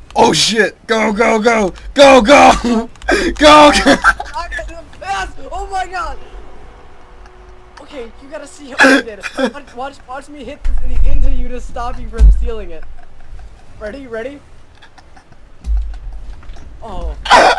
Oh shit! Go, go, go! Go, go! Go, go! Oh my god! Okay, you gotta see how I did it. Watch me hit this into you to stop you from stealing it. Ready? Ready? Oh.